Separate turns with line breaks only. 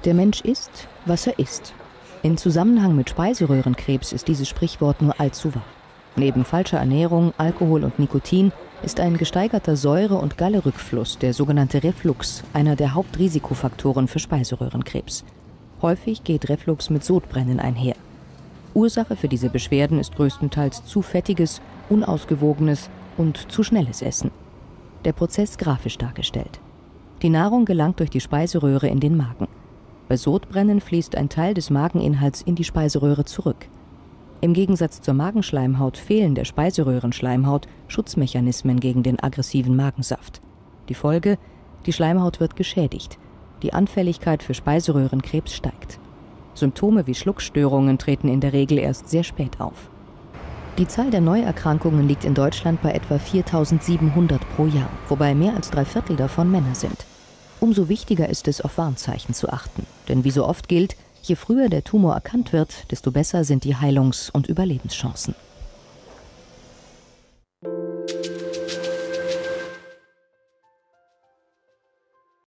Der Mensch ist, was er isst. In Zusammenhang mit Speiseröhrenkrebs ist dieses Sprichwort nur allzu wahr. Neben falscher Ernährung, Alkohol und Nikotin ist ein gesteigerter Säure- und Gallerückfluss, der sogenannte Reflux, einer der Hauptrisikofaktoren für Speiseröhrenkrebs. Häufig geht Reflux mit Sodbrennen einher. Ursache für diese Beschwerden ist größtenteils zu fettiges, unausgewogenes und zu schnelles Essen. Der Prozess grafisch dargestellt. Die Nahrung gelangt durch die Speiseröhre in den Magen. Bei Sodbrennen fließt ein Teil des Mageninhalts in die Speiseröhre zurück. Im Gegensatz zur Magenschleimhaut fehlen der Speiseröhrenschleimhaut Schutzmechanismen gegen den aggressiven Magensaft. Die Folge: die Schleimhaut wird geschädigt. Die Anfälligkeit für Speiseröhrenkrebs steigt. Symptome wie Schluckstörungen treten in der Regel erst sehr spät auf. Die Zahl der Neuerkrankungen liegt in Deutschland bei etwa 4.700 pro Jahr, wobei mehr als 3/4 davon Männer sind. Umso wichtiger ist es, auf Warnzeichen zu achten. Denn wie so oft gilt, je früher der Tumor erkannt wird, desto besser sind die Heilungs- und Überlebenschancen.